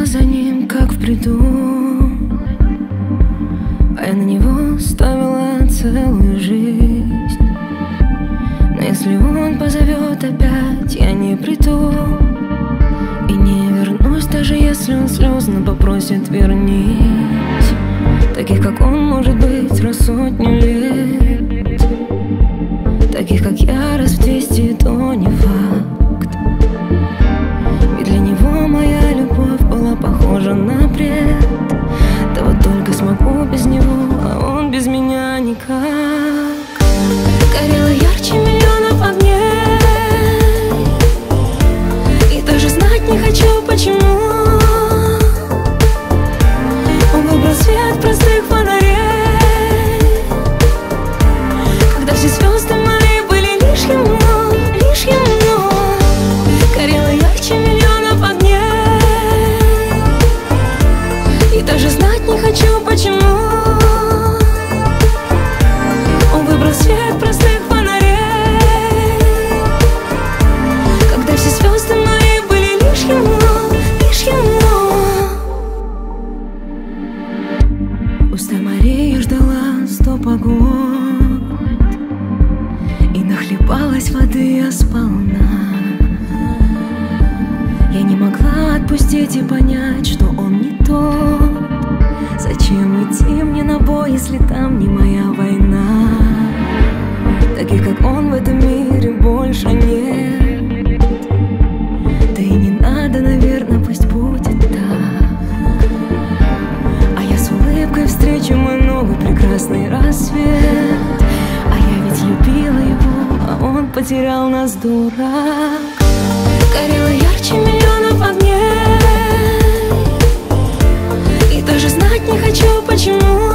шла за ним, как в бреду, а я на него ставила целую жизнь. Но если он позовет опять, я не приду и не вернусь, даже если он слезно попросит вернись. Таких, как он, может быть, раз сотню лет. Таких, как я, раз в 200, то не факт. Ведь для него моя любовь была похожа на бред. Да вот только смогу без него, а он без меня никак. Горело ярче миллионов огней, и даже знать не хочу, почему. Он выбрал свет простых фонарей, когда все звезды мои были лишь ему, лишь ему. Горело ярче миллионов огней, и даже знать не хочу, почему. Он выбрал свет простых фонарей, когда все звезды мои были лишь ему, лишь ему. Пустая Мария ждала 100 погод и нахлебалась воды я сполна. Я не могла отпустить и понять, что он не тот. Зачем идти мне на бой, если там не моя война? Таких, как он, в этом мире больше нет. Да и не надо, наверное, пусть будет так. А я с улыбкой встречу мой новый прекрасный рассвет. А я ведь любила его, а он потерял нас, дурак. Горело ярче миллионов огней, и даже знать не хочу, почему.